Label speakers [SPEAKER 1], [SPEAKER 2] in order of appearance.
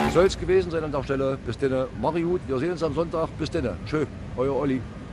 [SPEAKER 1] soll es gewesen sein an der Stelle. Bis dann, mach gut, wir sehen uns am Sonntag. Bis dann. Tschö, euer Olli.